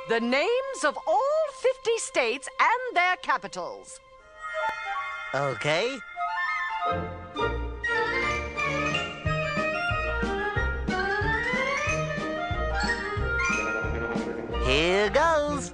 The names of all 50 states and their capitals. Okay. Here goes.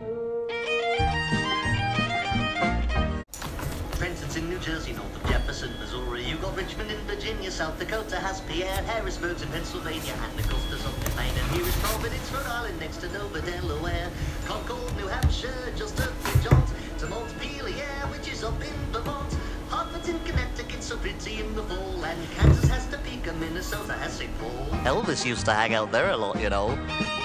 Trenton's in New Jersey, north of Jefferson, Missouri. You got Richmond in Virginia, South Dakota has Pierre, Harrisburg's in Pennsylvania, and Augusta's up in Maine. And here is Providence, Rhode Island, next to Dover, Delaware. Concord, New Hampshire, just a quick jaunt to Montpelier, which is up in Vermont. Hartford's in Connecticut, so pretty in the fall. And Kansas has Topeka, Minnesota has St. Paul. Elvis used to hang out there a lot, you know.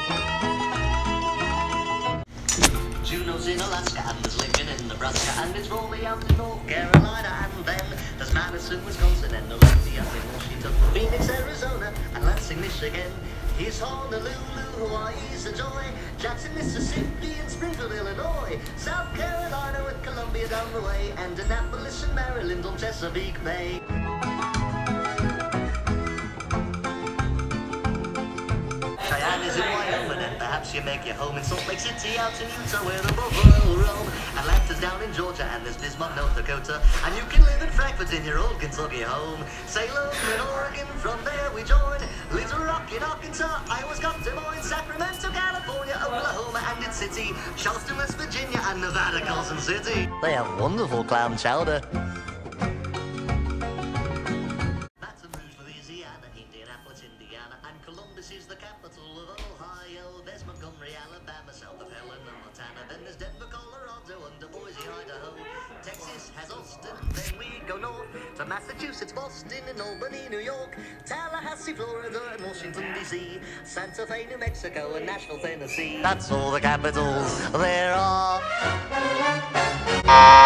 Juneau's in Alaska, and there's Lincoln in Nebraska, and it's Raleigh out in North Carolina, and then there's Madison, Wisconsin, and Olympia in Washington, Phoenix, Arizona, and Lansing, Michigan. Here's Honolulu, Hawaii's a joy, Jackson, Mississippi, and Springfield, Illinois, South Carolina with Columbia down the way, and Annapolis and Maryland on Chesapeake Bay. Cheyenne is in Wyoming, and perhaps you make your home in Salt Lake City, out in Utah where the buffalo roam. Atlanta's down in Georgia, and there's Bismarck, North Dakota, and you can live in Frankfurt in your old Kentucky home. Salem in Oregon, from there we join Little Rock in Arkansas, Iowa's got Des Moines, Sacramento, California, Oklahoma and its city, Charleston, West Virginia, and Nevada, Carson City. They have wonderful clam chowder. Indianapolis, Indiana, and Columbus is the capital of Ohio. There's Montgomery, Alabama, south of Helena, Montana. Then there's Denver, Colorado, under Boise, Idaho. Texas has Austin, then we go north to Massachusetts, Boston, and Albany, New York, Tallahassee, Florida, and Washington, D.C., Santa Fe, New Mexico, and Nashville, Tennessee. That's all the capitals there are.